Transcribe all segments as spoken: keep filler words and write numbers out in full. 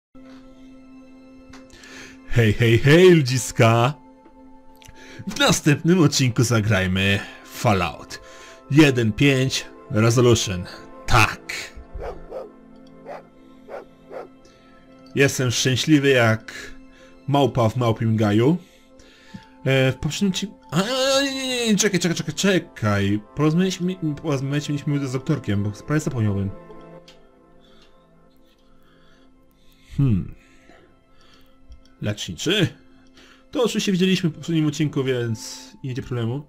Hej, hej, hej, ludziska! W następnym odcinku zagrajmy Fallout jeden pięć Resolution. Tak! Jestem szczęśliwy jak małpa w małpim gaju. E, w poprzednim odcinku... A, nie, nie, nie, czekaj, czekaj, czekaj, czekaj. Porozmawialiśmy, porozmawialiśmy mieliśmy z doktorkiem, bo prawie zapomniałem. Hmm... Leczniczy? To oczywiście widzieliśmy w poprzednim odcinku, więc nie będzie problemu.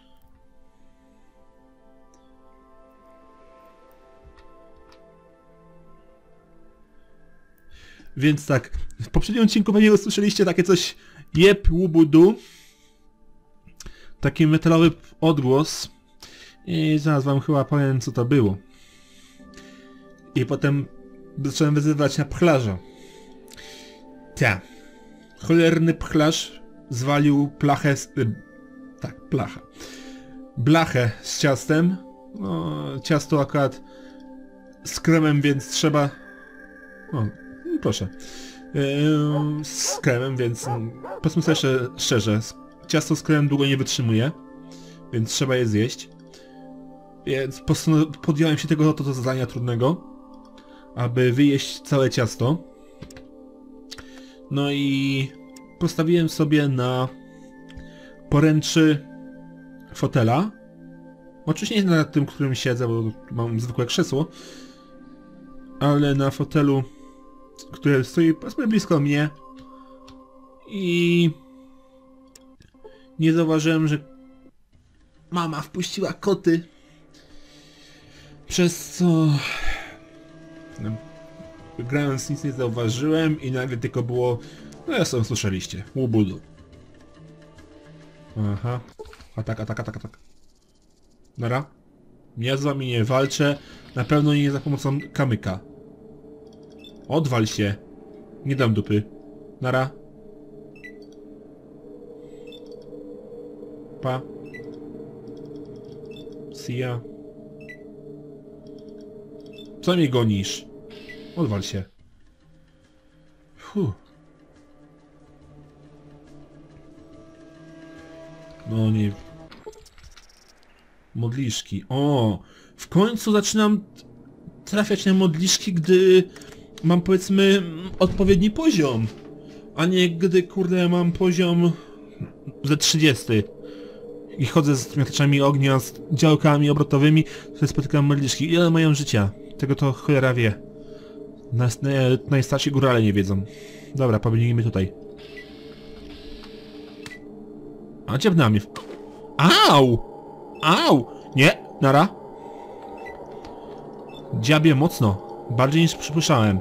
Więc tak, w poprzednim odcinku pewnie usłyszeliście takie coś jeb, łubudu. Taki metalowy odgłos. I zaraz wam chyba powiem, co to było. I potem zacząłem wyzywać na pchlarza. Ta. Cholerny pchlarz zwalił plachę z... Y, tak, placha. Blachę z ciastem. No, ciasto akurat z kremem, więc trzeba... O, proszę. Yy, z kremem, więc... Powiedzmy sobie szczerze, szczerze, ciasto z kremem długo nie wytrzymuje, więc trzeba je zjeść. Więc podjąłem się tego, to, to zadania trudnego, aby wyjeść całe ciasto. No i postawiłem sobie na poręczy fotela. Oczywiście nie na tym, którym siedzę, bo mam zwykłe krzesło, ale na fotelu, który stoi powiedzmy blisko mnie. I nie zauważyłem, że mama wpuściła koty, przez co grając nic nie zauważyłem i nagle tylko było... No ja sobie słyszeliście. Łubudu. Aha. Atak, atak, atak, atak. Nara. Ja z wami nie walczę. Na pewno nie za pomocą kamyka. Odwal się. Nie dam dupy. Nara. Pa. See ya. Co mnie gonisz? Odwal się. Fuh. No nie... Modliszki. O! W końcu zaczynam trafiać na modliszki, gdy mam powiedzmy odpowiedni poziom. A nie gdy kurde mam poziom ze trzydzieści. I chodzę z miataczami ognia, z działkami obrotowymi, to spotykam modliszki. Ile mają życia? Tego to cholera wie. Nas, najstarsi górale nie wiedzą. Dobra, pobiegnijmy tutaj. A dziabnęła mnie. Au! Au! Nie! Nara! Dziabie mocno. Bardziej niż przypuszczałem.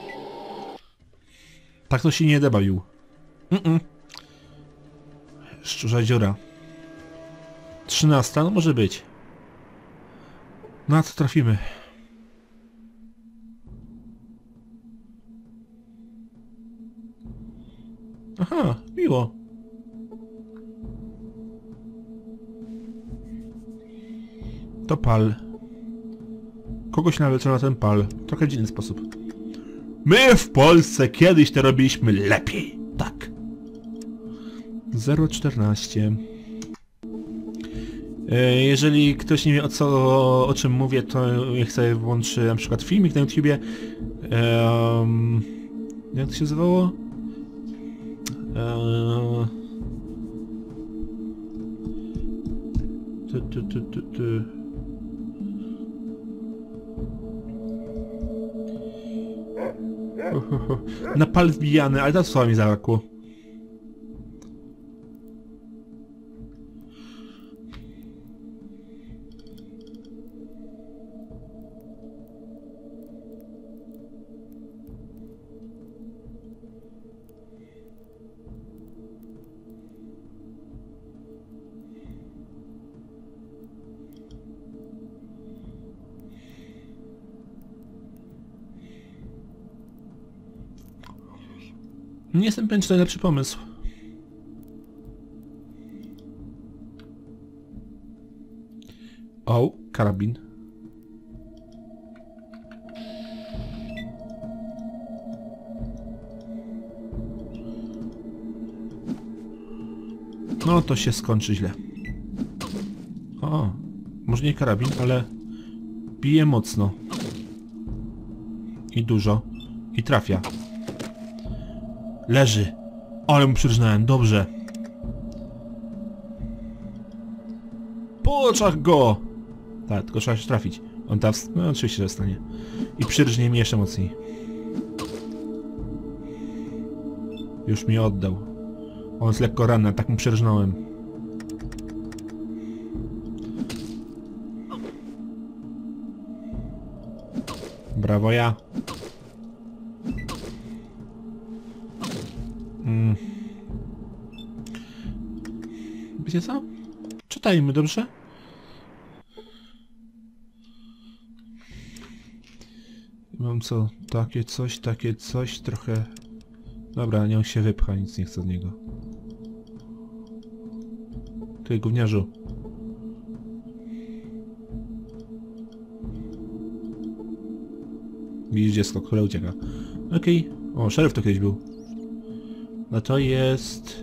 Tak to się nie debawił. Mm -mm. Szczurza dziura. Trzynasta? No może być. Na co trafimy? Aha, miło. To pal. Kogoś nawet na ten pal. Trochę w dziwny sposób. My w Polsce kiedyś to robiliśmy lepiej. Tak. zero czternaście. Jeżeli ktoś nie wie o co, o czym mówię, to niech sobie włączy na przykład filmik na YouTubie. Um, jak to się nazywało? Eee... Ty, ty, ty, ty, ty. Na pal wbijany, ale to słowa mi zabrakło. Nie jestem pewien, czy to najlepszy pomysł. O, karabin. No to się skończy źle. O, może nie karabin, ale bije mocno. I dużo. I trafia. Leży. Ale mu przyrżnąłem, dobrze. Po oczach go! Tak, tylko trzeba się trafić. On tam... No oczywiście, że stanie. I przyrżnie mi jeszcze mocniej. Już mi oddał. On jest lekko ranny, tak mu przyrżnąłem. Brawo ja. Mm. Wiecie co? Czytajmy, dobrze? Mam co? Takie coś, takie coś, trochę... Dobra, niech się wypcha, nic nie chcę od niego. Ty, gówniarzu. Widzisz dziecko, które ucieka. Okej. Okay. O, szeryf to kiedyś był. No to jest...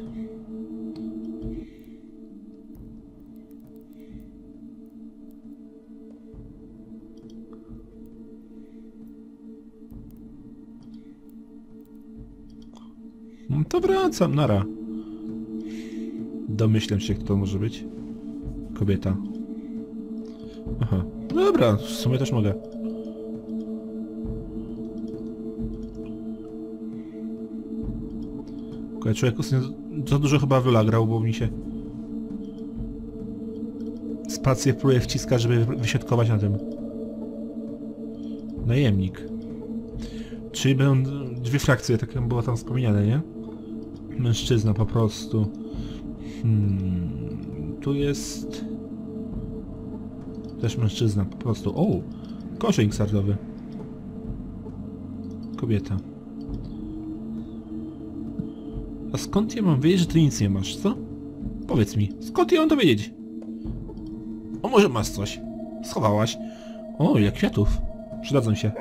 No to wracam, nara. Domyślam się, kto to może być. Kobieta. Aha. Dobra, w sumie też mogę. Ja człowiek za dużo chyba Wyla grał, bo mi się... Spację próbuję wciskać, żeby wyśrodkować na tym. Najemnik. Czyli będą dwie frakcje, tak było tam wspomniane, nie? Mężczyzna po prostu. Hmm, tu jest... Też mężczyzna po prostu. O! Koszyk startowy. Kobieta. A skąd ja mam wiedzieć, że ty nic nie masz, co? Powiedz mi, skąd ja mam to wiedzieć? O, może masz coś? Schowałaś. O, ile kwiatów. Przydadzą się.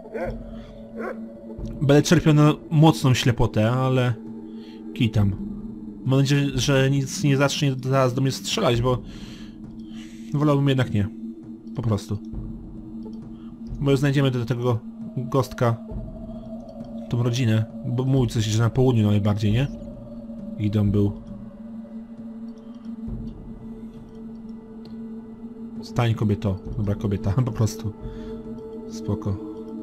Będę czerpiał na mocną ślepotę, ale... Kitam. Mam nadzieję, że nic nie zacznie zaraz do mnie strzelać, bo... Wolałbym jednak nie. Po prostu. Bo znajdziemy do tego gostka... tą rodzinę, bo mówi coś, że na południu najbardziej, nie? I dom był... Stań, kobieto. Dobra, kobieta, po prostu. Spoko.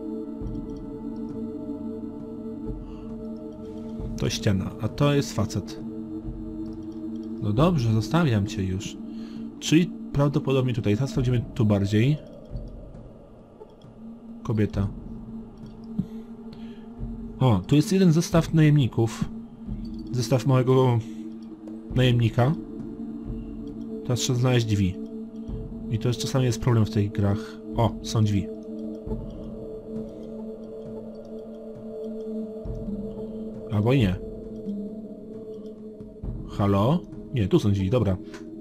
To ściana, a to jest facet. No dobrze, zostawiam cię już. Czyli prawdopodobnie tutaj. Teraz sprawdzimy tu bardziej. Kobieta. O, tu jest jeden zestaw najemników. Zestaw małego najemnika. Teraz trzeba znaleźć drzwi. I to jest, czasami jest problem w tych grach. O, są drzwi. Albo i nie. Halo? Nie, tu są drzwi, dobra.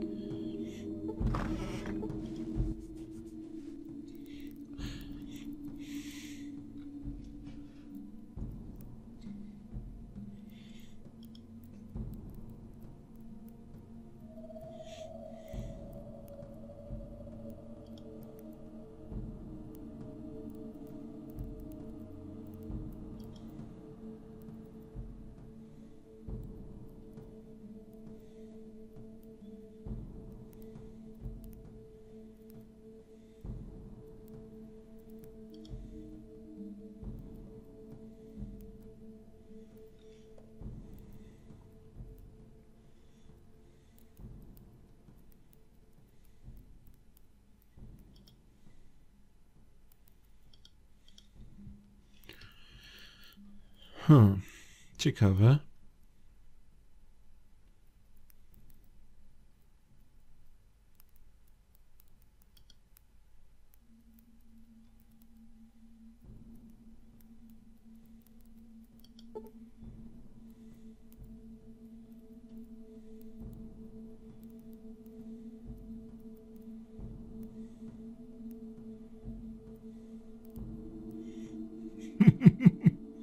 Hmm, ciekawe.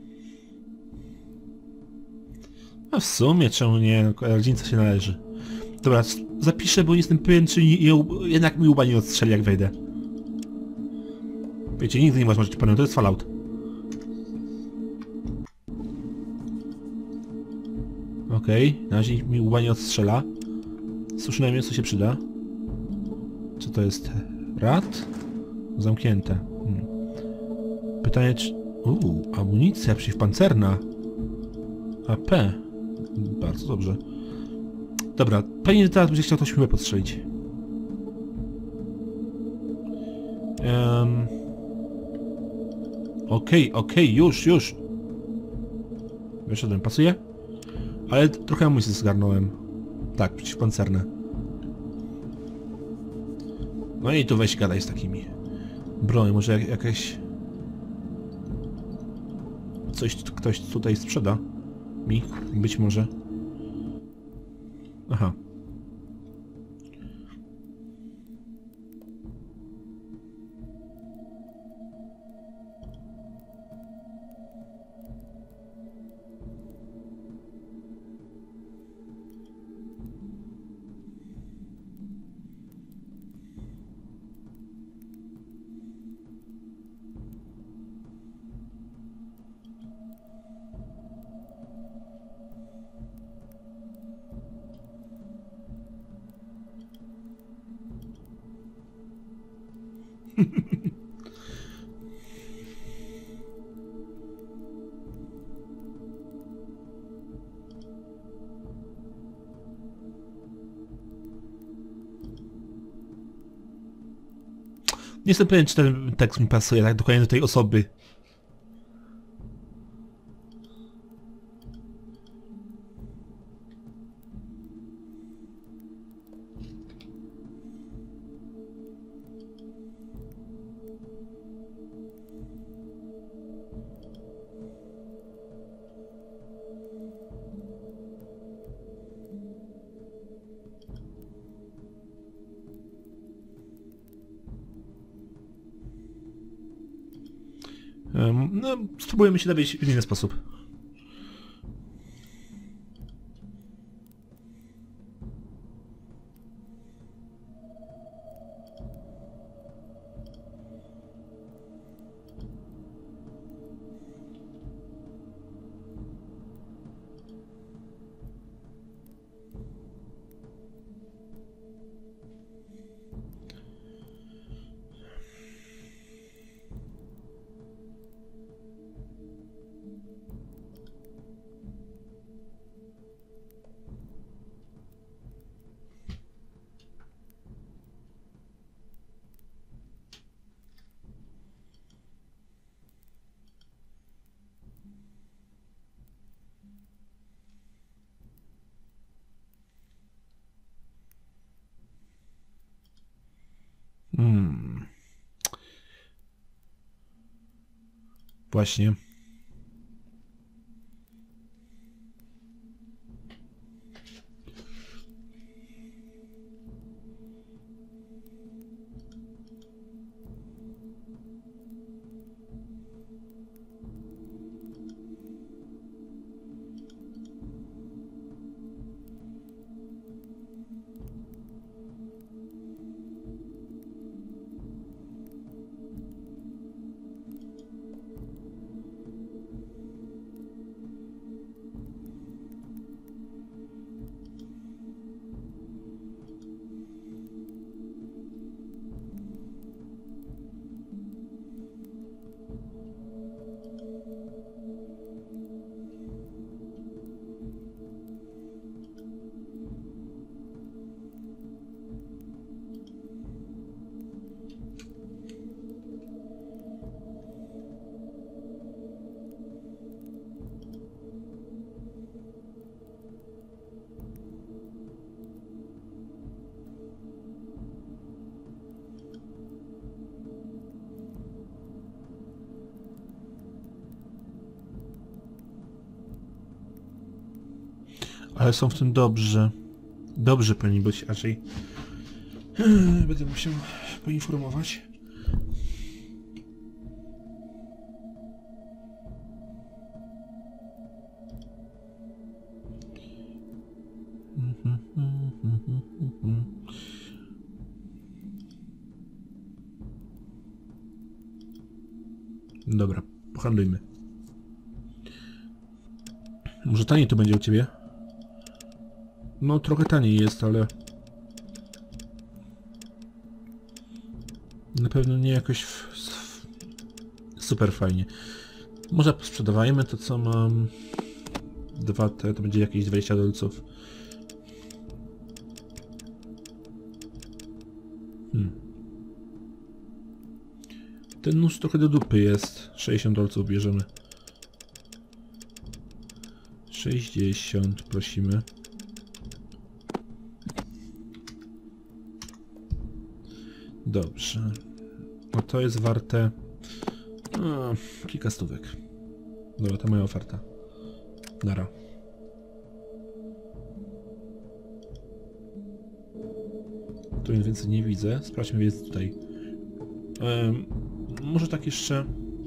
A w sumie czemu nie? Rodzinca się należy. Dobra, zapiszę, bo nie jestem pewien, czy nie, nie, jednak mi łba nie odstrzeli, jak wejdę. Wiecie, nigdy nie można być pewien, to jest Fallout. Okej, okay, na razie mi łba nie odstrzela. Suszone mięso się przyda. Co to jest? Rat? Zamknięte. Hmm. Pytanie, czy... Uuu, amunicja przeciwpancerna. A P. Bardzo dobrze. Dobra, pewnie teraz będzie chciał coś miłe podstrzelić. Um... Okej, okay, okej, okay, już, już. Wyszedłem, pasuje? Ale trochę amunicji zgarnąłem. Tak, przeciwpancerne. No i tu weź gadaj z takimi. Broń, może jak, jakaś... Coś ktoś tutaj sprzeda mi, być może. Aha. Nie jestem pewien, czy ten tekst mi pasuje tak dokładnie do tej osoby. Um, no, spróbujemy się dowiedzieć w inny sposób. Hmm. Właśnie. Ale są w tym dobrzy. Dobrzy powinni być, raczej. Będę musiał poinformować. Dobra, pohandlujmy. Może taniej to będzie u ciebie? No trochę taniej jest, ale... Na pewno nie jakoś w... super fajnie. Może sprzedawajmy to, co mam. Dwa te, to będzie jakieś dwadzieścia dolców. Hmm. Ten nóż trochę do dupy jest. sześćdziesiąt dolców bierzemy. sześćdziesiąt prosimy. Dobrze. No to jest warte... O, kilka stówek. Dobra, to moja oferta. Nara. Tu nic więcej nie widzę. Sprawdźmy więc tutaj. Um, może tak jeszcze...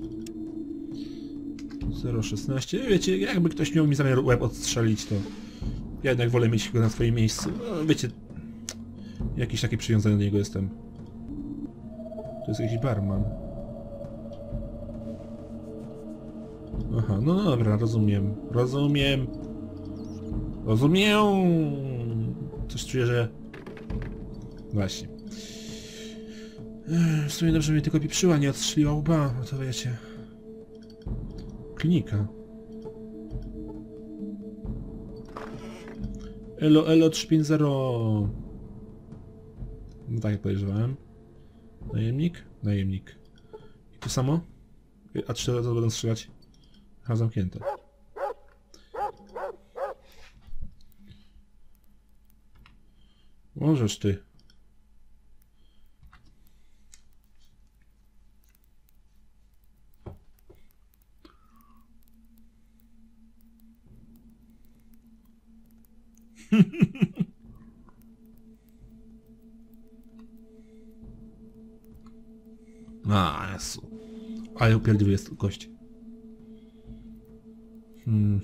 zero szesnaście. Wiecie, jakby ktoś miał mi zamiar łeb odstrzelić, to... Ja jednak wolę mieć go na swoim miejscu. No, wiecie... Jakiś taki przywiązany do niego jestem. To jest jakiś barman. Aha, no dobra, rozumiem. Rozumiem. Rozumiem. Coś czuję, że... Właśnie. W sumie dobrze mnie tylko pieprzyła, nie odstrzeliła łba, no to wiecie. Klinika. Elo, elo trzysta pięćdziesiąt. No tak jak podejrzewałem. Najemnik? Najemnik. I tu samo? A trzy razy będą strzelać? Aha, zamknięte. Możesz ty. A, Jezu. Ale upierdliwy jest gość. Hmm.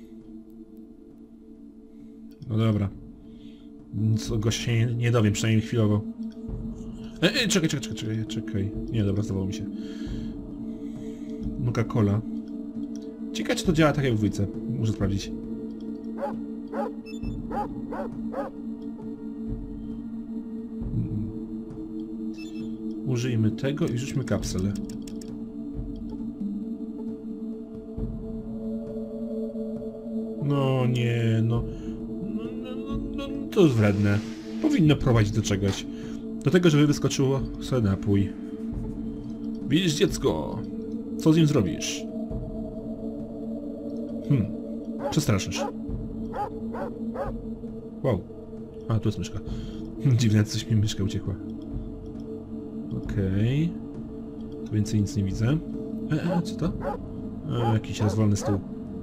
No dobra. Co, gość się nie, nie dowiem, przynajmniej chwilowo. Ej, ej, czekaj, czekaj, czekaj, czekaj. Nie, dobra, zdawało mi się. Nuka-Cola. Ciekawe, czy to działa tak jak w dwójce. Muszę sprawdzić. Hmm. Użyjmy tego i rzućmy kapselę. No nie, no... No, no, no, no to jest wredne. Powinno prowadzić do czegoś. Do tego, żeby wyskoczyło sobie napój. Widzisz dziecko? Co z nim zrobisz? Hmm. Przestraszysz. Wow. A, tu jest myszka. Dziwne, coś mi myszka uciekła. Okej. Okay. Tu więcej nic nie widzę. E, e, co to? E, jakiś rozwalny stół.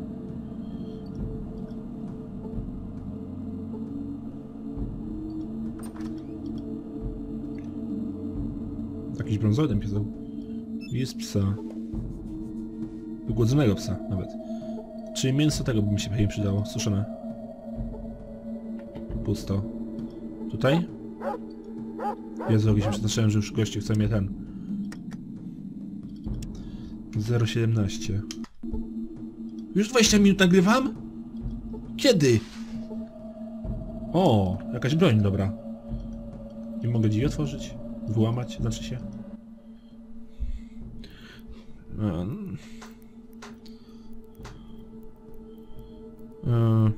Jakiś brązowy ten pieseł. Jest psa. Wygłodzonego psa nawet. Czyli mięso tego by mi się pewnie przydało. Suszone. Pusto. Tutaj? Jezu, jak się przeznaczyłem, że już goście chce mnie ten... zero siedemnaście. Już dwadzieścia minut nagrywam? Kiedy? O, jakaś broń, dobra. Nie mogę drzwi otworzyć? Wyłamać, znaczy się. Um. Um.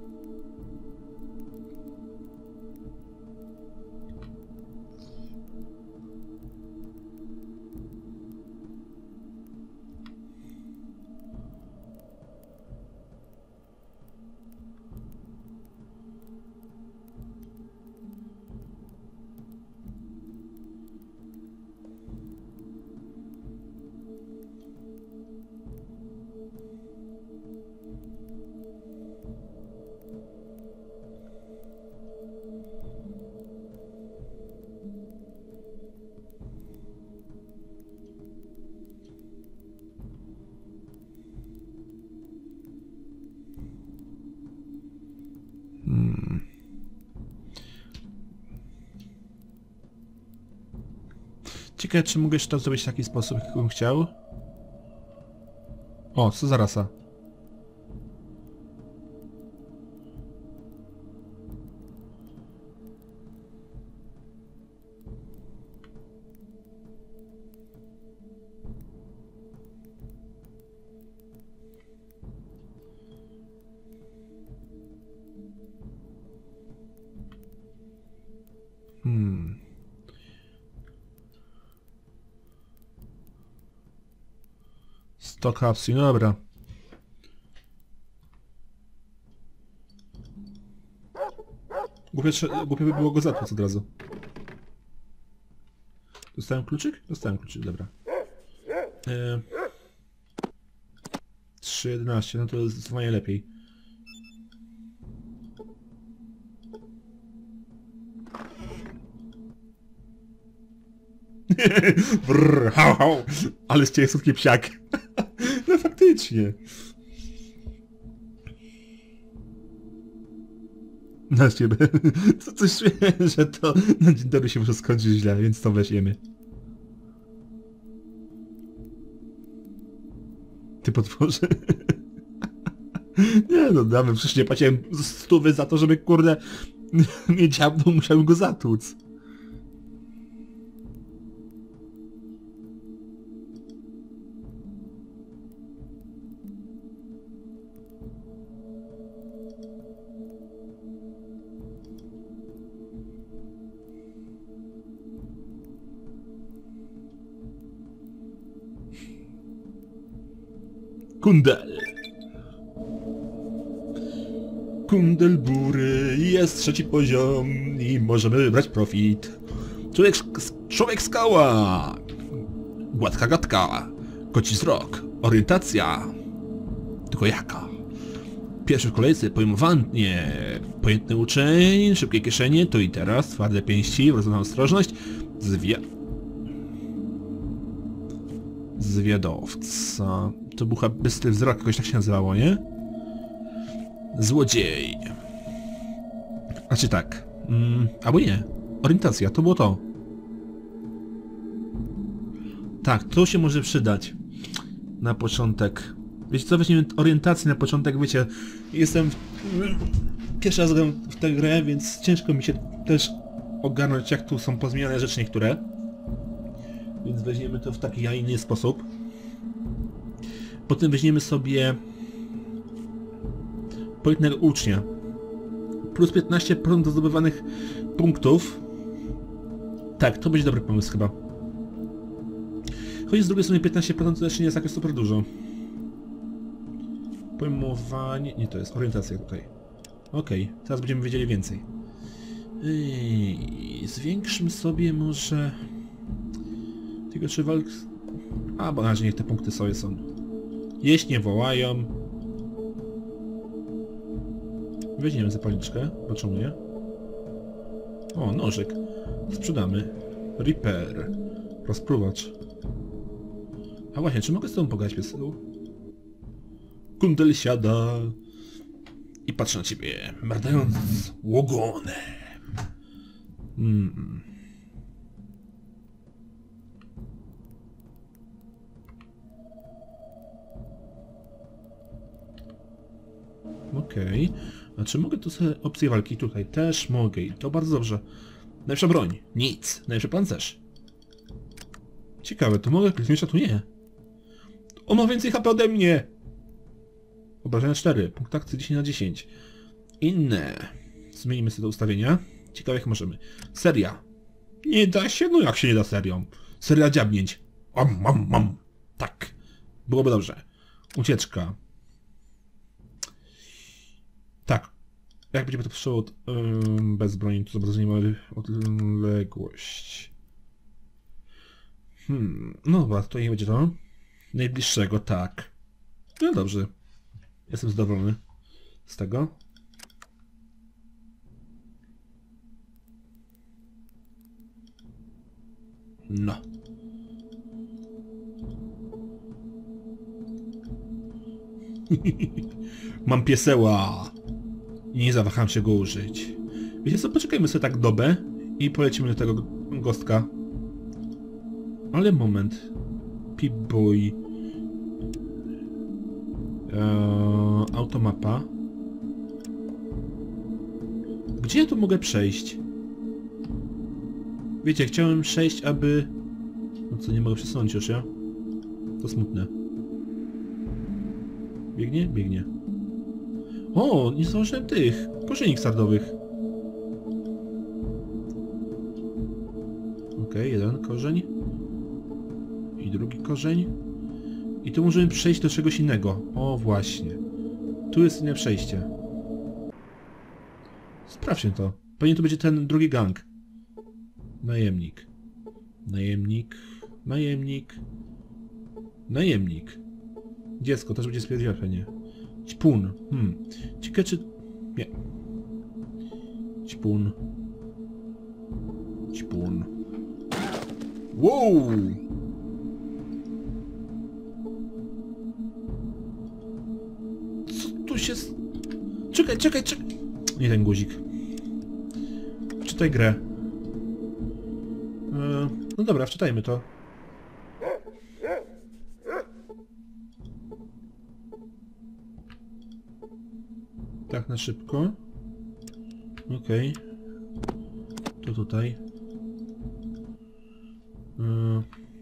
Hmm. Ciekawe, czy mogę jeszcze to zrobić w taki sposób, jak bym chciał? O, co za rasa? Hmm. sto kapsli, no dobra. Głupie, głupie by było go zatłuc od razu. Dostałem kluczyk? Dostałem kluczyk, dobra. E... trzy jedenaście, no to jest zdecydowanie lepiej. Brrr, hał, hał. Ale z ciebie słodki psiak. No faktycznie. Na ciebie. Co coś czuję, że to na dzień dobry się może skończyć źle, więc to weźmiemy. Ty potworzy. Nie no, damy, przecież nie płaciłem stówy za to, żeby kurde mnie dziabnął, musiałem go zatłuc. Kundel. Kundel bury jest trzeci poziom i możemy brać profit. Człowiek, człowiek skała. Gładka gadka. Koci wzrok. Orientacja. Tylko jaka? Pierwszy w kolejce pojmowanie. Pojętny uczeń. Szybkie kieszenie. Tu i teraz. Twarde pięści. Wrodzona ostrożność. Zwie... Zwiadowca. To był chyba bystry wzrok, jakoś tak się nazywało, nie? Złodziej. Znaczy tak. Mm, albo nie. Orientacja, to było to. Tak, to się może przydać. Na początek. Wiecie co, weźmiemy orientację na początek, wiecie. Jestem... W... Pierwszy raz gram w tę grę, więc ciężko mi się też ogarnąć, jak tu są pozmieniane rzeczy niektóre. Więc weźmiemy to w taki, a inny sposób. Potem weźmiemy sobie pojętnego ucznia. Plus piętnaście procent do zdobywanych punktów. Tak, to będzie dobry pomysł chyba. Choć z drugiej strony piętnaście procent to też nie jest jakoś super dużo. Pojmowanie... Nie, to jest orientacja tutaj. Okej, okay, teraz będziemy wiedzieli więcej. Ej, zwiększmy sobie może... Tylko czy walk... A, bo na razie niech te punkty sobie są. Jeść nie wołają. Weźmiemy zapalniczkę, bo czemu nie? O, nożyk. Sprzedamy. Repair. Rozpruwacz. A właśnie, czy mogę z tobą pogadać, piesku? Kundel siada i patrzy na ciebie, merdając łogonem. Hmm. Okej. Okay. A czy mogę tu sobie opcję walki? Tutaj też mogę i to bardzo dobrze. Najlepsza broń. Nic. Najlepszy pancerz. Ciekawe, to mogę kliknąć, a tu nie. On ma więcej H P ode mnie. Obrażenia cztery. Punkt akcji dziesięć na dziesięć. Inne. Zmienimy sobie do ustawienia. Ciekawe jak możemy. Seria. Nie da się? No jak się nie da serią? Seria dziabnięć. Mam, mam, mam. Tak. Byłoby dobrze. Ucieczka. Tak. Jak będziemy to postrzelował yy, bez broni, to zobrazimy odległość. Hmm. No dobra, to nie będzie to. Najbliższego, tak. No dobrze. Jestem zadowolony z tego. No. Mam pieseła. I nie zawaham się go użyć. Wiecie co, poczekajmy sobie tak dobę i polecimy do tego gostka. Ale moment. Pip-boy. Eee, automapa. Gdzie ja tu mogę przejść? Wiecie, chciałem przejść, aby... No co, nie mogę przesunąć już, ja? To smutne. Biegnie? Biegnie. O, nie założyłem tych korzeni sardowych. Okej, okay, jeden korzeń. I drugi korzeń. I tu możemy przejść do czegoś innego. O, właśnie. Tu jest inne przejście. Sprawdźmy to. Pewnie to będzie ten drugi gang. Najemnik. Najemnik. Najemnik. Najemnik. Dziecko też będzie spierdzielenie. Ćpun. Hmm. Ciekawe czy... Nie. Ćpun. Ćpun. Wow! Co tu się... Czekaj, czekaj, czekaj! Nie ten guzik. Czytaj grę. Eee, no dobra, wczytajmy to. Tak na szybko. Okej. Okay. To tutaj. Eee.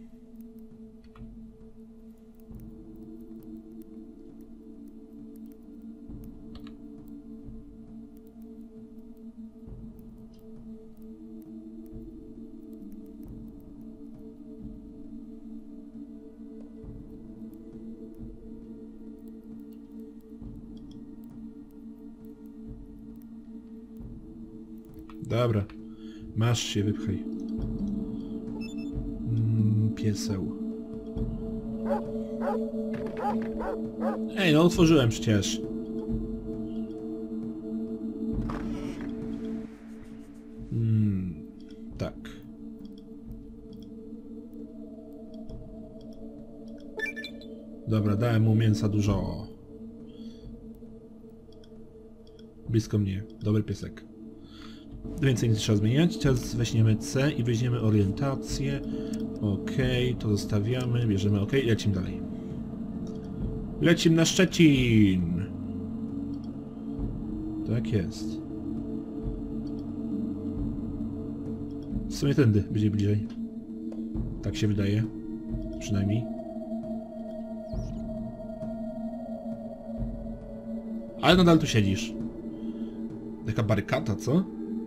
Dobra, masz się, wypchaj. Mm, pieseł. Ej, no otworzyłem przecież. Mm, tak. Dobra, dałem mu mięsa dużo. Blisko mnie. Dobry piesek. Więcej nie trzeba zmieniać. Teraz weźmiemy C i weźmiemy orientację. Ok, to zostawiamy. Bierzemy ok i lecimy dalej. Lecimy na Szczecin! Tak jest. W sumie tędy będzie bliżej. Tak się wydaje. Przynajmniej. Ale nadal tu siedzisz. Taka barykata, co?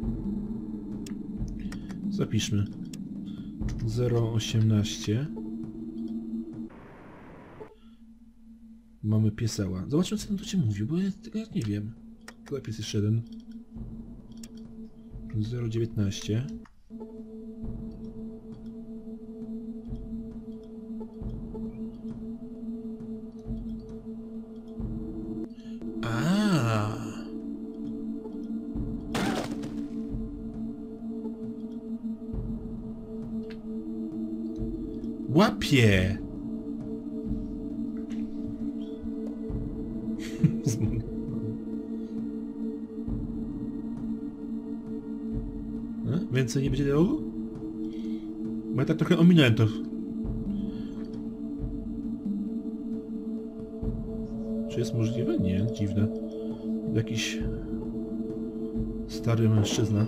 Zapiszmy. zero osiemnaście. Mamy pieseła. Zobaczmy, co on tu ci mówił, bo ja tego nie wiem. Tutaj pies jeszcze jeden. zero dziewiętnaście. A. Łapie! A? Więcej nie będzie dialogu? Bo ja tak trochę ominąłem to. Czy jest możliwe? Nie, dziwne. Jakiś stary mężczyzna.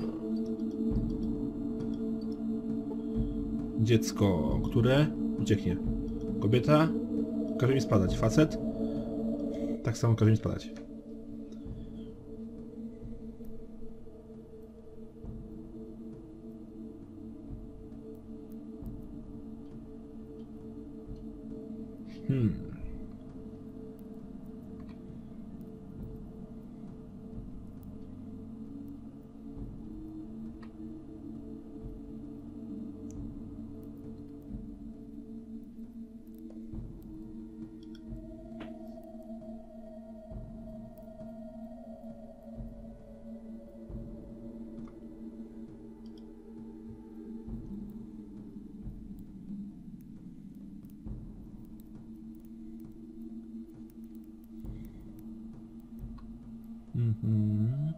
Dziecko, które ucieknie. Kobieta każe mi spadać. Facet tak samo każe mi spadać. Hmm. Mhm.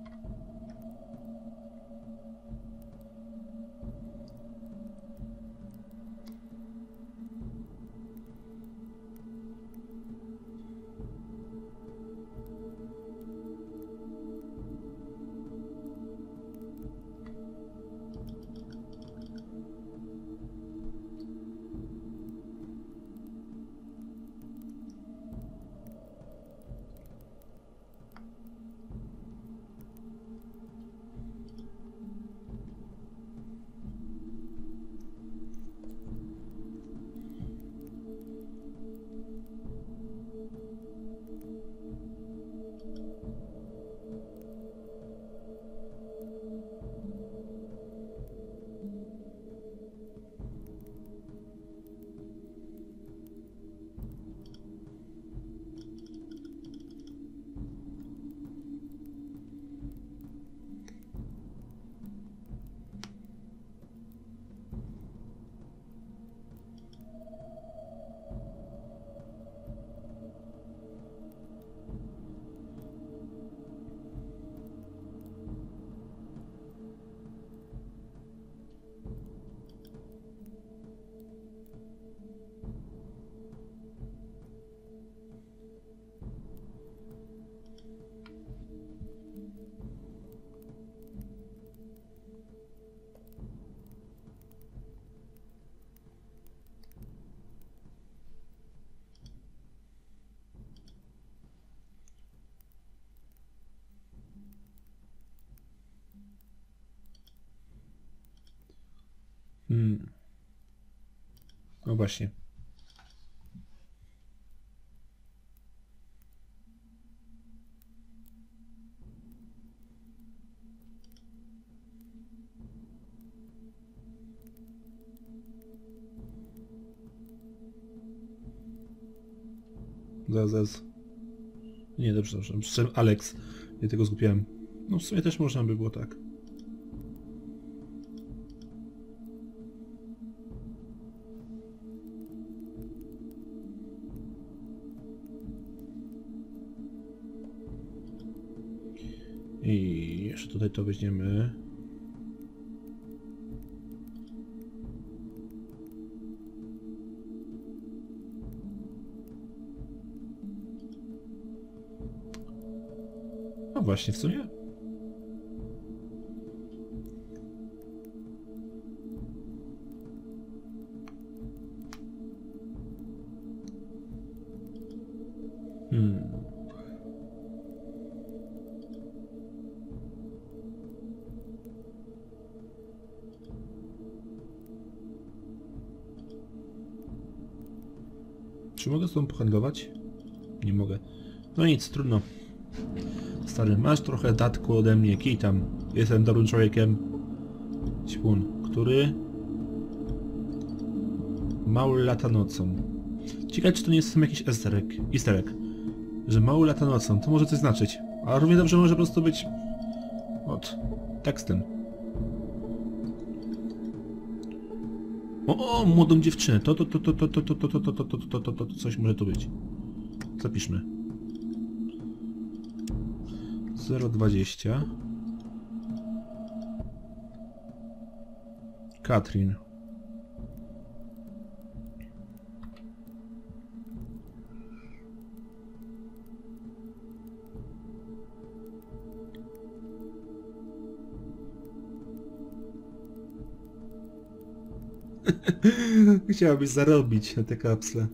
Hmm. No właśnie. Zaraz, zaraz. Nie, dobrze, dobrze. Przecież Alex. Ja tego zgubiłem. No w sumie też można by było tak. I jeszcze tutaj to weźmiemy. No właśnie, w sumie. Hmm. Czy mogę z tą pohandlować? Nie mogę. No nic, trudno. Stary, masz trochę datku ode mnie, kij tam. Jestem dobrym człowiekiem. Ćpun, który... Mały lata nocą. Ciekawe, czy to nie jest jakiś easter egg, easter egg. Że mały lata nocą, to może coś znaczyć. A równie dobrze może po prostu być... Od... tekstem. O, o, młodą dziewczynę. To, to, to, to, to, to, to, to, to, to, to, to, to, to, to, coś może tu być. Zapiszmy. zero dwadzieścia. Katrin. Chciałabyś zarobić na te kapsle.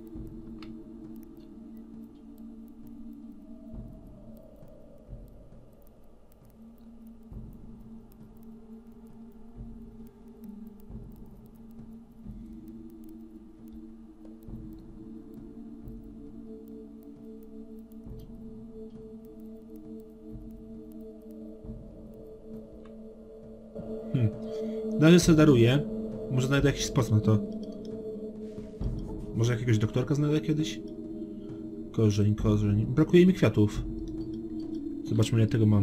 Hmm. Na razie sobie daruję. Może znajdę jakiś sposób na to. Może jakiegoś doktorka znajdę kiedyś? Korzeń, korzeń. Brakuje mi kwiatów. Zobaczmy, ile tego mam.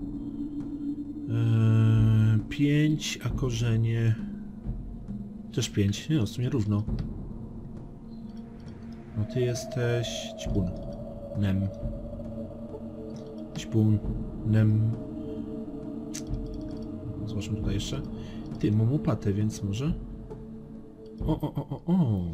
Eee, pięć, a korzenie... Też pięć. Nie no, w sumie równo. No ty jesteś... Ćpun. Nem. Ćpun. Nem. Zobaczmy tutaj jeszcze. Ty, mam łopatę, więc może... O, o, o, o, o.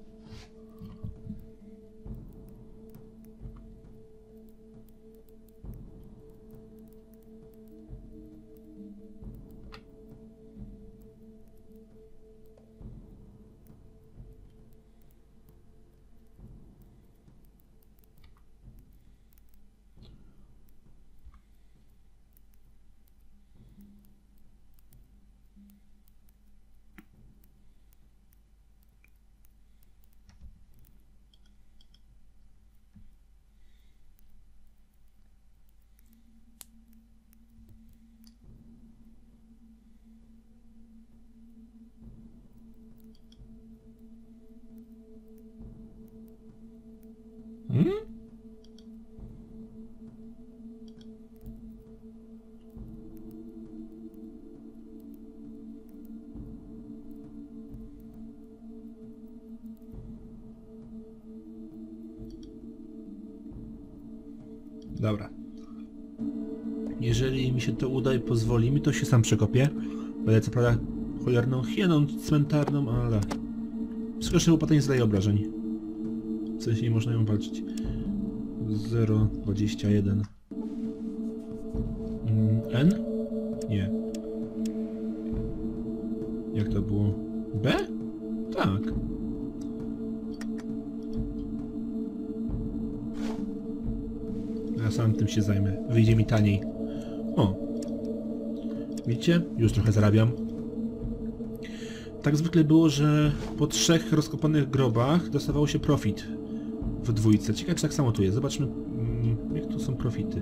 Hmm? Dobra. Jeżeli mi się to uda i pozwoli mi, to się sam przekopię. Będę co prawda cholerną hieną cmentarną, ale... Skoro łopata nie zadaje obrażeń. W sensie nie można ją walczyć. zero dwadzieścia jeden. N? Nie. Jak to było? B? Tak. Ja sam tym się zajmę. Wyjdzie mi taniej. O. Widzicie? Już trochę zarabiam. tak zwykle było, że po trzech rozkopanych grobach dostawało się profit w dwójce. Ciekawe, czy tak samo tu jest. Zobaczmy, mm, jak tu są profity.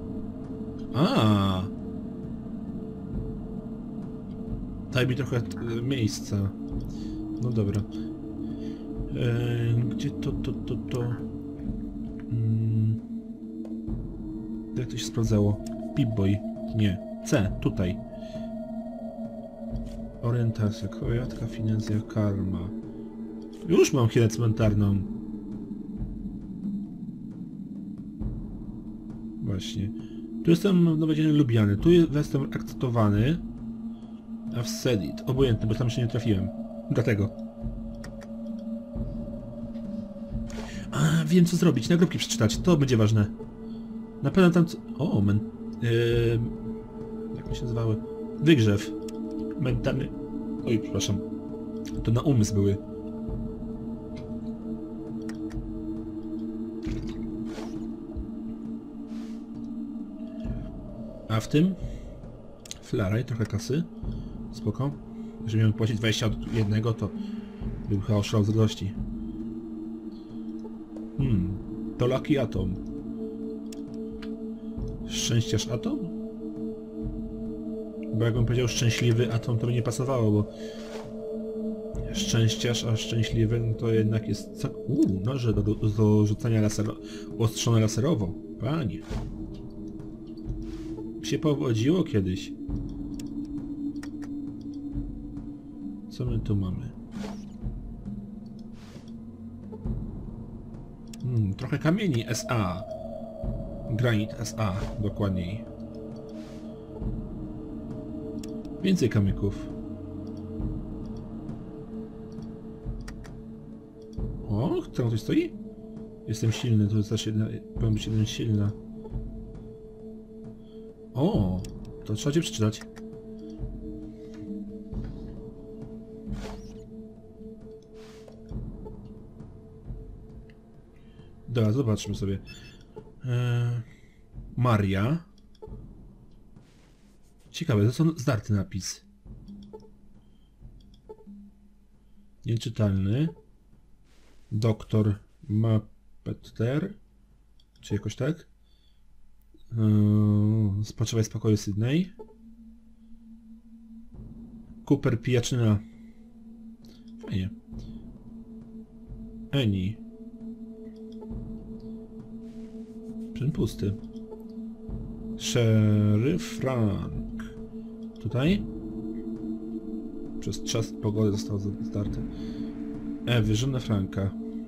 A, daj mi trochę e, miejsca. No dobra. E, gdzie to, to, to, to... Mm, jak to się sprawdzało? Pip-Boy. Nie. C, tutaj. Orientacja, kojatka, financja, karma. Już mam chwilę cmentarną. Właśnie. Tu jestem dowiedziony lubiany, tu jestem akceptowany. A w Sedit, obojętny, bo tam się nie trafiłem. Dlatego. A, wiem co zrobić, nagrobki przeczytać, to będzie ważne. Na pewno tam... O, men... Yy... Jak one się nazywały? Wygrzew. Mentalny... Oj, przepraszam. To na umysł były. A w tym... Flaraj, trochę kasy. Spoko. Jeżeli miałem płacić dwadzieścia od jednego, to bym chyba oszalał z radości. Hmm... To Lucky Atom. Szczęściarz Atom? Bo jakbym powiedział szczęśliwy atom, to by nie pasowało, bo szczęściarz, a szczęśliwy, no to jednak jest... Co? Uuu, noże do, do rzucania lasero... ostrzone laserowo. Panie. Się powodziło kiedyś. Co my tu mamy? Hmm, trochę kamieni S A. Granit S A, dokładniej. Więcej kamyków. O, tam ktoś stoi? Jestem silny, to jest też jedna, powinien być jeden silna. O, to trzeba cię przeczytać. Dobra, zobaczmy sobie. Eee, Maria. Ciekawe, to są zdarty napis. Nieczytelny. Doktor Mappeter. Czy jakoś tak? Yy, spoczywaj spokoju Sydney. Cooper pijaczyna. Fajnie. Eni. Przyn pusty. Szeryf Frank. Tutaj? Przez czas pogody został zdarty. Ewy, żona Franka.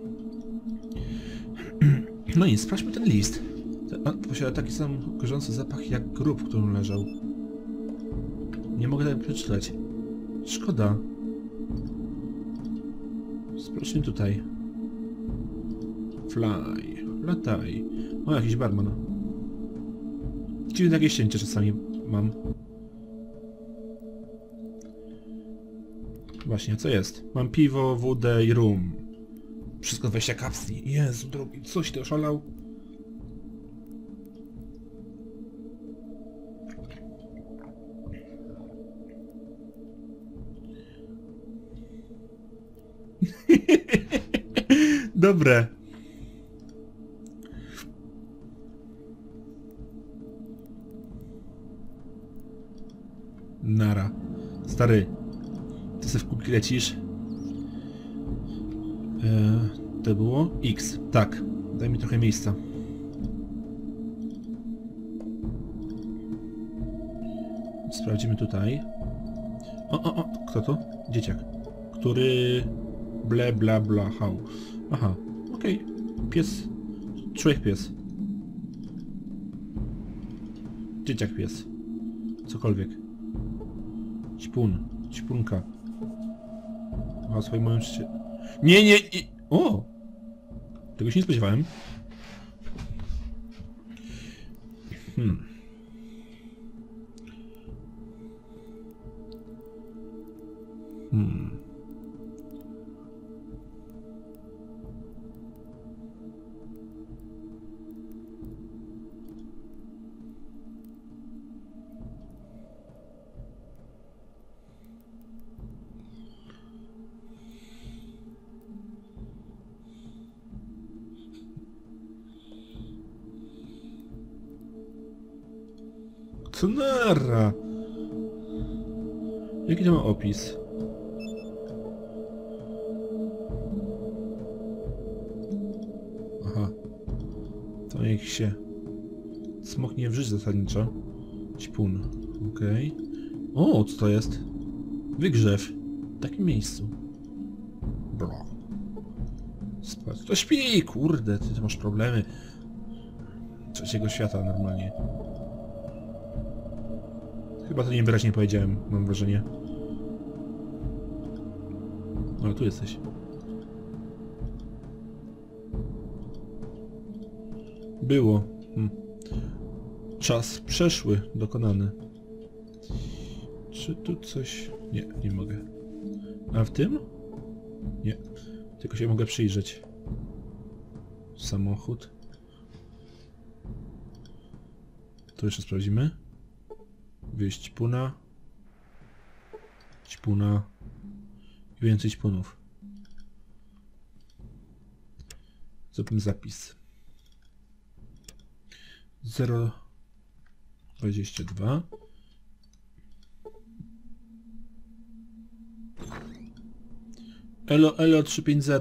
No i sprawdźmy ten list. On posiada taki sam gorzący zapach jak grób, w którym leżał. Nie mogę tego przeczytać. Szkoda. Sprawdźmy tutaj. Fly. Lataj. O, jakiś barman. Dziwne takie ścięcie czasami mam. Właśnie, co jest? Mam piwo, wódę i rum. Wszystko dwadzieścia kapsli. Jezu, drogi, coś ty oszalał? Dobre. Nara. Stary. Ty se w kubki lecisz. Eee, to było? X. Tak. Daj mi trochę miejsca. Sprawdzimy tutaj. O, o, o. Kto to? Dzieciak. Który... Ble, bla, bla, hał. Aha. Okej. Okay. Pies. Człowiek pies. Dzieciak pies. Cokolwiek. Ćpun. Ćpunka. O swoim moim życie. Nie, nie, nie! O! Tego się nie spodziewałem. Hmm. Hmm. To nara. Jaki to ma opis? Aha. To niech się smoknie w żyć zasadniczo. Ćpun. Okej. Okay. O, co to jest? Wygrzew. W takim miejscu. Bro. Spać. To śpi! Kurde, ty, ty masz problemy. Trzeciego świata normalnie. Chyba to niewyraźnie powiedziałem, mam wrażenie. Ale tu jesteś. Było. Hm. Czas przeszły, dokonany. Czy tu coś... Nie, nie mogę. A w tym? Nie. Tylko się mogę przyjrzeć. Samochód. To jeszcze sprawdzimy. Wieść ćpuna. Ćpuna. I więcej ćpunów. Zróbmy zapis. zero dwadzieścia dwa. Elo, elo trzysta pięćdziesiąt.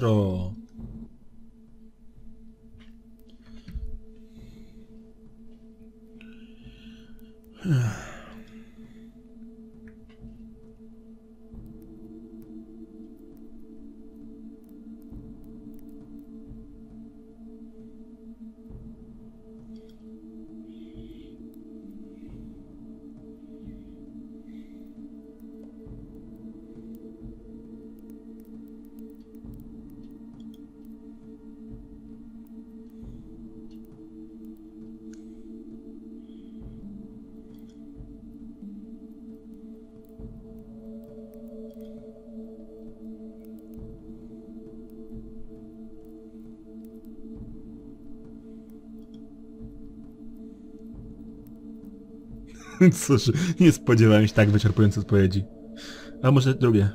Cóż, nie spodziewałem się tak wyczerpującej odpowiedzi. A może drugie?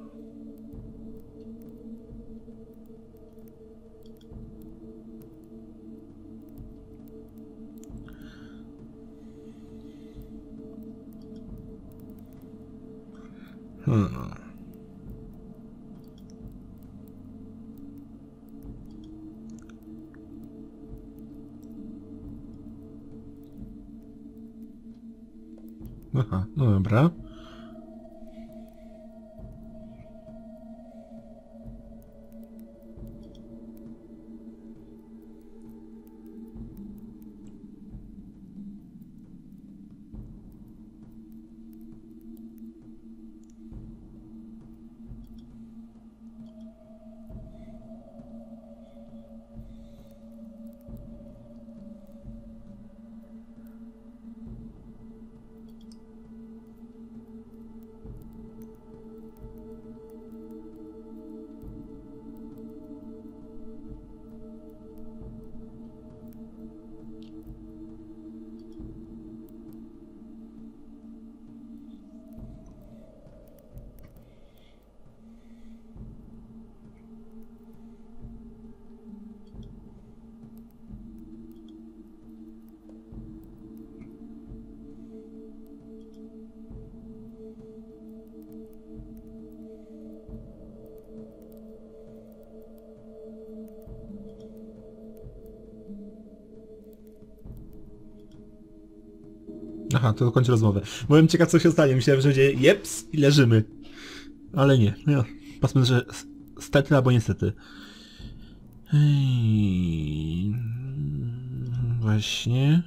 Hmm. Aha, no dobra. Aha, to kończę rozmowę. Byłem ciekaw, co się stanie. Myślałem, że będzie jeps i leżymy. Ale nie. No, pasmy, że stety albo niestety. Hej. Właśnie.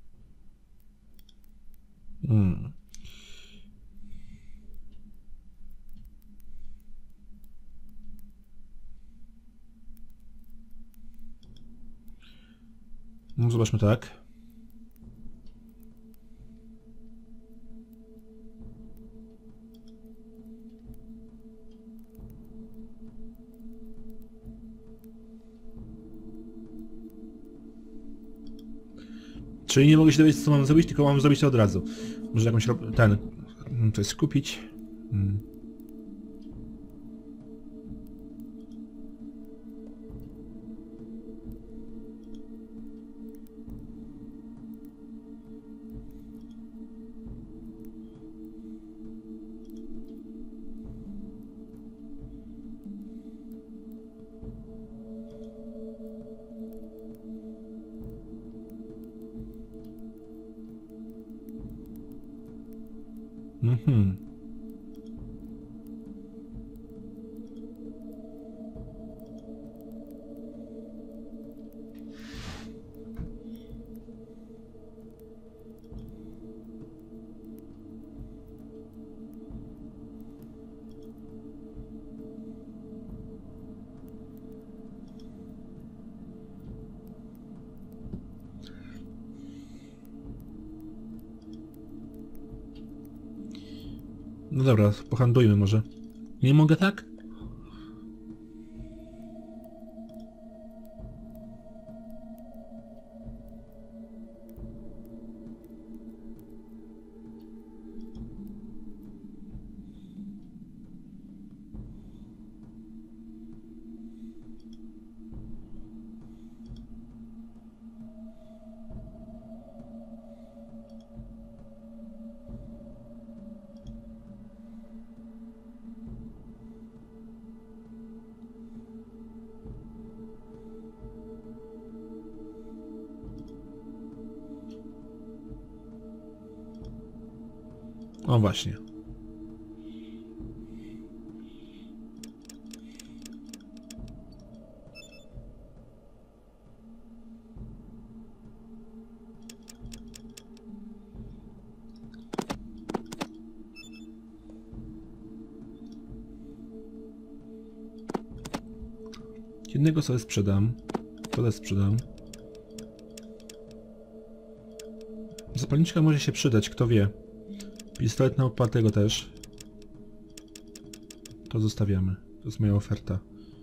Hmm. No, zobaczmy tak. Czyli nie mogę się dowiedzieć, co mam zrobić, tylko mam zrobić to od razu. Może jakąś ten... coś kupić. Hmm. Mhm. No dobra, pohandlujmy może. Nie mogę tak? O właśnie. Jednego sobie sprzedam. To też sprzedam. Zapalniczka może się przydać, kto wie. Pistolet na opłatego też. To zostawiamy. To jest moja oferta.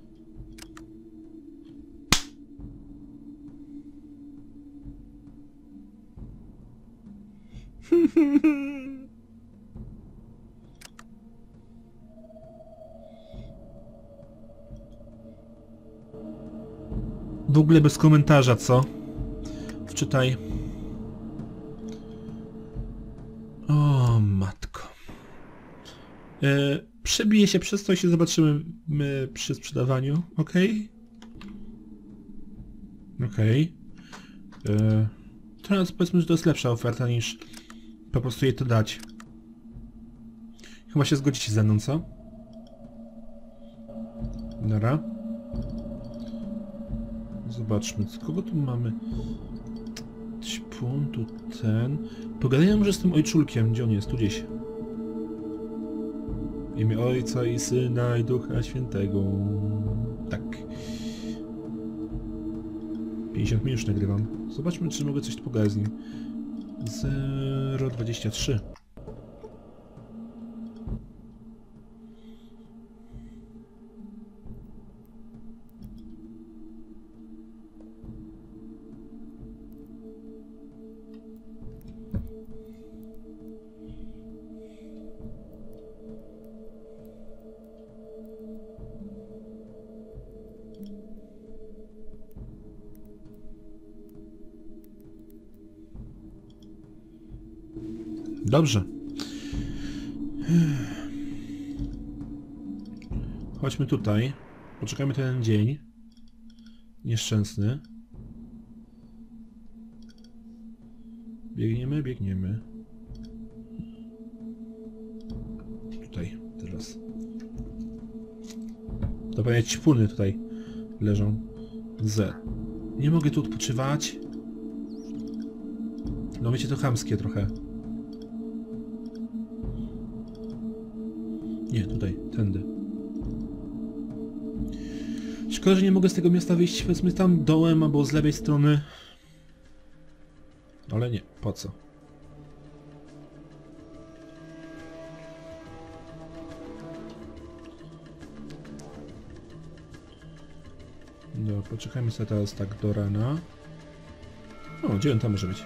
W ogóle bez komentarza, co? Wczytaj. O matko. E, przebiję się przez to i się zobaczymy my przy sprzedawaniu, ok? Ok. E, teraz powiedzmy, że to jest lepsza oferta niż po prostu jej to dać. Chyba się zgodzicie ze mną, co? Dobra. Zobaczmy, z kogo tu mamy? Śpun, tu ten... Pogadajmy może z tym ojczulkiem, gdzie on jest? Tu gdzieś. W imię Ojca i Syna i Ducha Świętego. Tak. pięćdziesiąt minut już nagrywam. Zobaczmy, czy mogę coś tu pogadać z nim. zero dwadzieścia trzy. Dobrze. Chodźmy tutaj. Poczekajmy ten dzień. Nieszczęsny. Biegniemy, biegniemy. Tutaj, teraz. To pewnie ćpuny tutaj leżą. Z. Nie mogę tu odpoczywać. No wiecie, to chamskie trochę. Nie, tutaj, tędy. Szkoda, że nie mogę z tego miasta wyjść, powiedzmy tam dołem albo z lewej strony. Ale nie, po co? No, poczekajmy sobie teraz tak do rana. O, dziewiąta może być.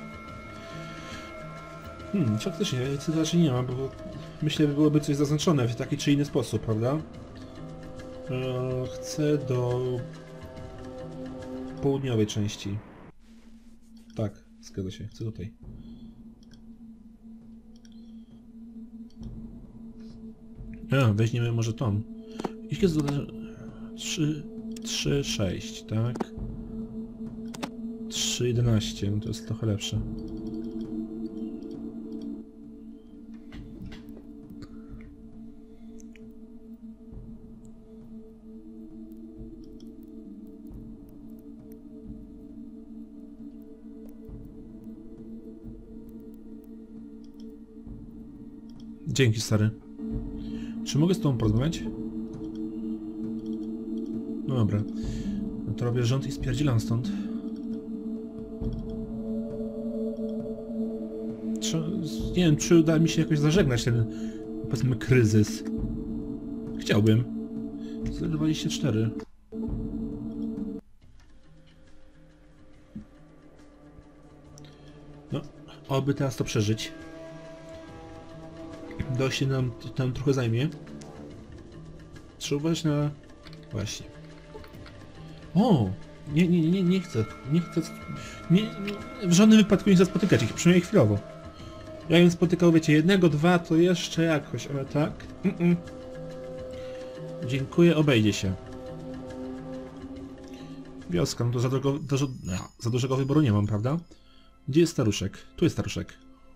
Hmm, faktycznie, ja raczej nie ma, bo myślę, że byłoby coś zaznaczone w taki czy inny sposób, prawda? Eee, chcę do południowej części. Tak, zgadza się, chcę tutaj. A, weźmiemy może tą. Ich jest trzy, trzy, sześć, tak? trzy, jedenaście, no to jest trochę lepsze. Dzięki, stary. Czy mogę z tobą porozmawiać? No dobra. No to robię rząd i spierdzielam stąd. Czy, nie wiem, czy uda mi się jakoś zażegnać ten, powiedzmy, kryzys. Chciałbym. dwadzieścia cztery. No, oby teraz to przeżyć. Dojście nam to tam trochę zajmie. Trzeba uważać na... Właśnie. O! Nie, nie, nie, nie chcę. Nie chcę... Nie, nie, w żadnym wypadku nie chcę spotykać ich, przynajmniej chwilowo. Ja bym spotykał, wiecie, jednego, dwa, to jeszcze jakoś, ale tak? Mm -mm. Dziękuję, obejdzie się. Wioska, no to za, drogo, za, za dużego wyboru nie mam, prawda? Gdzie jest staruszek? Tu jest staruszek.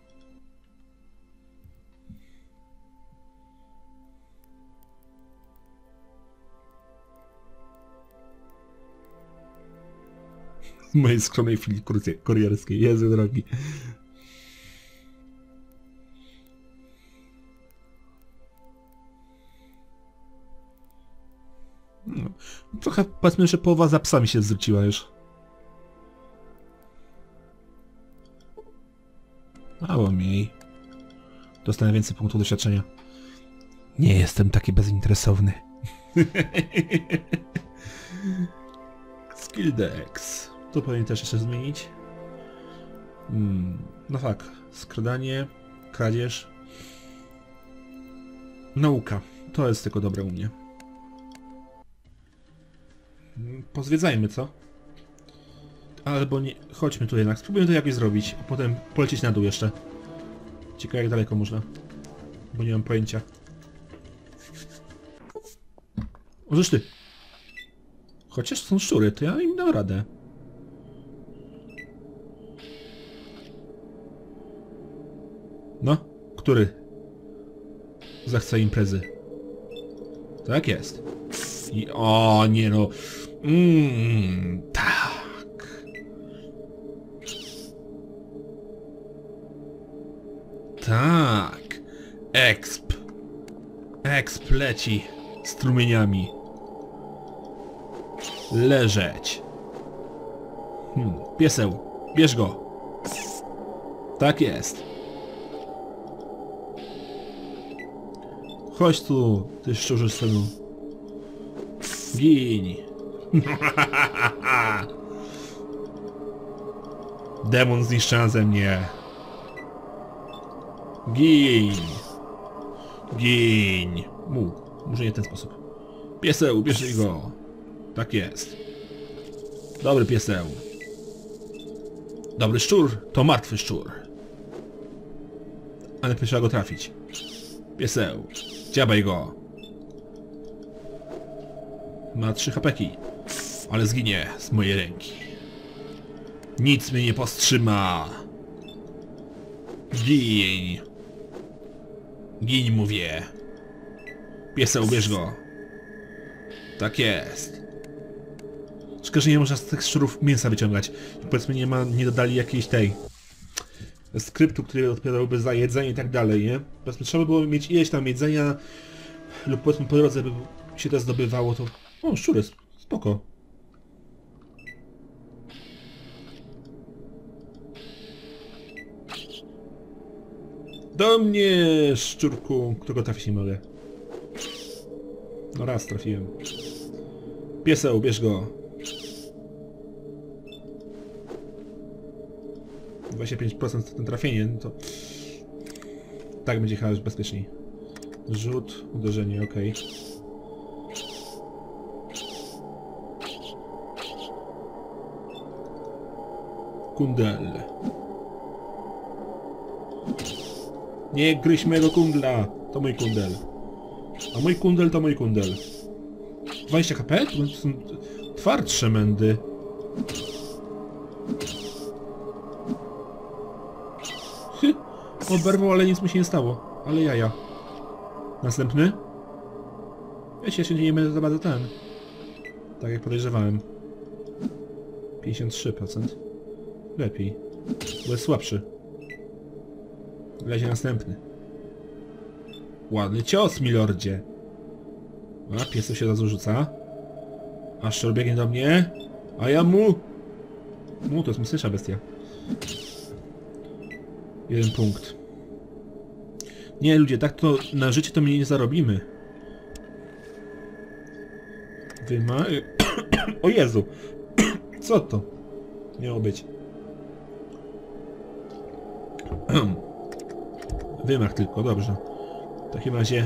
W mojej skromnej chwili kurierskiej. Jezu drogi. No, trochę powiedzmy, że połowa za psami się zwróciła już. Mało mniej. Dostanę więcej punktów doświadczenia. Nie jestem taki bezinteresowny. Skill Dex. Tu powinien też jeszcze zmienić. Hmm, no tak. Skradanie, kradzież. Nauka. To jest tylko dobre u mnie. Pozwiedzajmy, co? Albo nie... Chodźmy tu jednak. Spróbujmy to jakoś zrobić, a potem polecieć na dół jeszcze. Ciekawe, jak daleko można. Bo nie mam pojęcia. Możesz ty. Chociaż są szczury, to ja im dam radę. No, który zachce imprezy? Tak jest. I o nie no. Mmm, tak. Tak. Exp. Exp leci strumieniami. Leżeć. Hmm, pieseł, bierz go. Tak jest. Chodź tu, ty szczurze synu. Gin. Demon zniszczony ze mnie. Gin. Gin. Mu, może nie w ten sposób. Pieseł, bierz go. Tak jest. Dobry pieseł. Dobry szczur to martwy szczur. Ale trzeba go trafić. Pieseł. Dziabaj go. Ma trzy hapeki. Ale zginie z mojej ręki. Nic mnie nie powstrzyma. Gin. Gin, mówię. Pieseł, bierz go. Tak jest. Szkoda, że nie można z tych szczurów mięsa wyciągać. Powiedzmy, nie ma, nie dodali jakiejś tej skryptu, który odpowiadałby za jedzenie i tak dalej, nie? Powiedzmy, trzeba było mieć ileś tam jedzenia lub powiedzmy po drodze by się to zdobywało, to... O, szczury, spoko. Do mnie, szczurku! Którego trafić nie mogę. No raz trafiłem. Pieseł, bierz go! dwadzieścia pięć procent ten trafienie, no to... Tak będzie chyba już bezpieczniej. Rzut, uderzenie, ok. Kundel. Nie gryź mojego kundla! To mój kundel. A mój kundel to mój kundel. dwadzieścia H P? To są twardsze mędy. Hy, oberwał, ale nic mu się nie stało. Ale jaja. Następny? Wiecie, ja się nie będę za bardzo ten. Tak jak podejrzewałem. pięćdziesiąt trzy procent. Lepiej. Bo jest słabszy. Lezie następny. Ładny cios, milordzie. A, pieseł się od razu rzuca. A szczur biegnie do mnie. A ja mu... Mu, to jest mocniejsza bestia. Jeden punkt. Nie, ludzie, tak to na życie to my nie zarobimy. Wyma... O Jezu! Co to? Miało być. Wymach tylko, dobrze. W takim razie...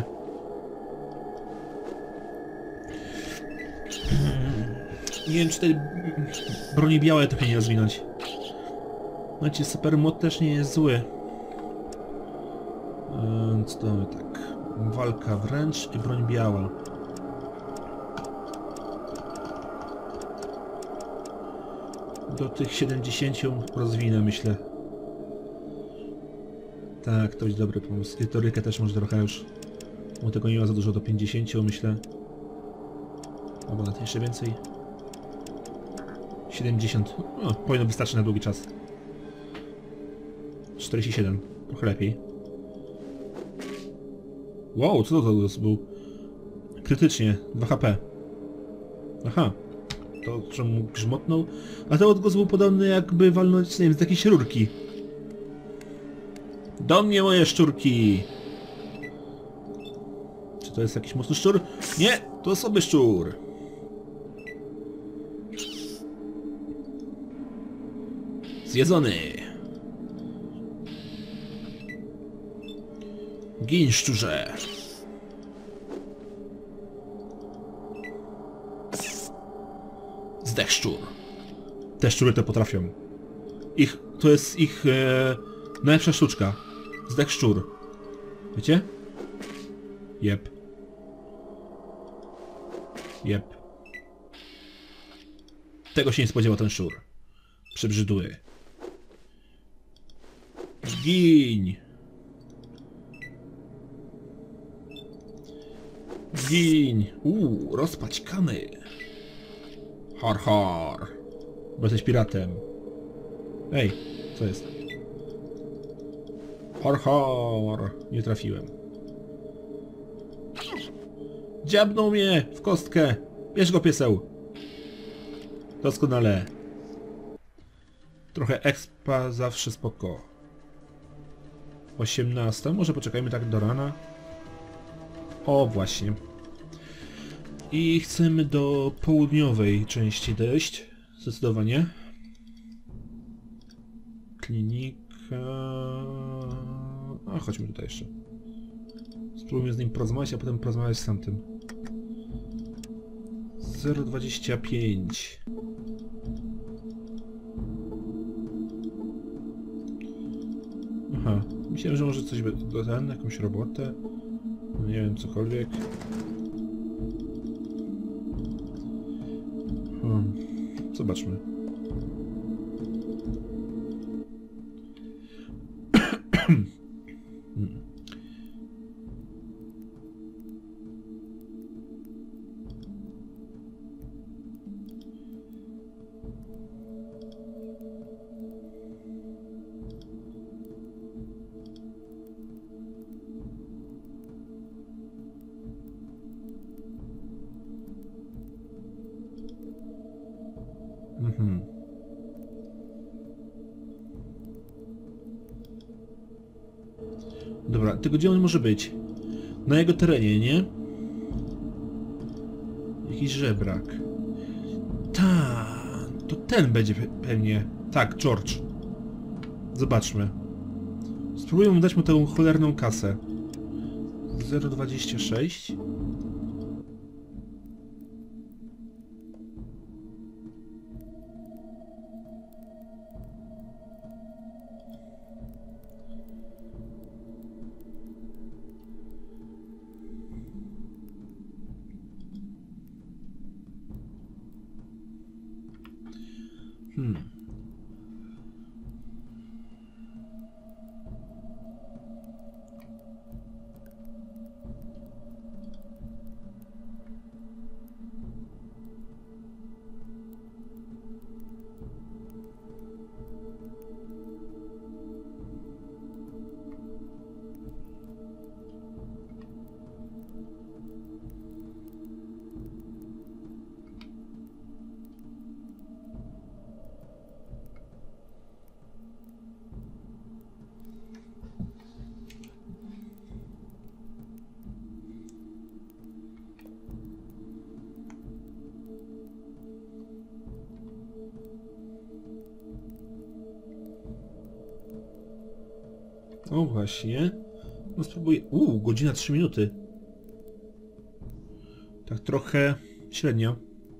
Nie wiem, czy te broni białe trochę nie rozwinąć. Znaczy, super mod też nie jest zły. Więc to tak. Walka wręcz i broń biała. Do tych siedemdziesięciu rozwinę, myślę. Tak, to będzie dobry pomysł. Retorykę też może trochę już. Bo tego nie ma za dużo, do pięćdziesięciu, myślę. Albo nawet jeszcze więcej. siedemdziesiąt. O, powinno wystarczyć na długi czas. czterdzieści siedem. Trochę lepiej. Wow, co to to był? Krytycznie. dwa H P. Aha. To, że mu grzmotnął. A ten odgłos był podobny, jakby walnąć, nie wiem, z jakiejś rurki. Do mnie, moje szczurki! Czy to jest jakiś mocny szczur? Nie! To sobie szczur! Zjedzony! Gin, szczurze! Zdech szczur. Te szczury to potrafią. Ich, to jest ich e, najlepsza sztuczka. Zdech szczur. Wiecie? Jep. Jep. Tego się nie spodziewał ten szczur. Przebrzydły. Giń! Giń! Uuu, rozpaćkany. Har har. Bo jesteś piratem. Ej, co jest? Har har. Nie trafiłem. Dziabnął mnie w kostkę. Bierz go, pieseł. Doskonale. Trochę expa zawsze spoko. osiemnasta. Może poczekajmy tak do rana. O, właśnie. I chcemy do południowej części dojść. Zdecydowanie. Klinika... A, chodźmy tutaj jeszcze. Spróbujmy z nim porozmawiać, a potem porozmawiać z tamtym. zero dwadzieścia pięć. Aha, myślałem, że może coś do ten, jakąś robotę. No nie wiem, cokolwiek. Hmm. Zobaczmy. hmm. Mhm. Dobra, tylko gdzie on może być? Na jego terenie, nie? Jakiś żebrak. Ta, to ten będzie pe pewnie. Tak, George. Zobaczmy. Spróbujmy dać mu tę cholerną kasę. zero dwadzieścia sześć. Hmm. O właśnie. No spróbuję. Uuu, godzina trzy minuty. Tak trochę średnio.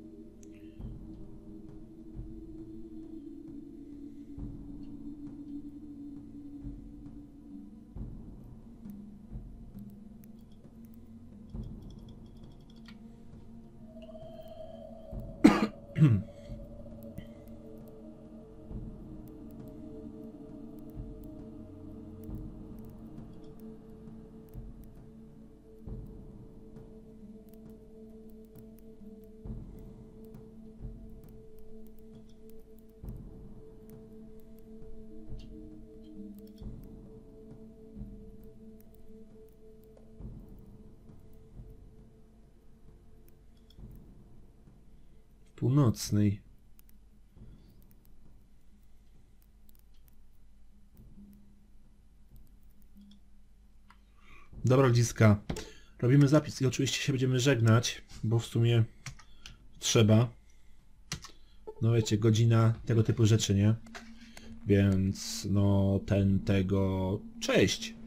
Północnej. Dobra, ludziska. Robimy zapis i oczywiście się będziemy żegnać, bo w sumie trzeba. No wiecie, godzina, tego typu rzeczy, nie? Więc no ten, tego... Cześć!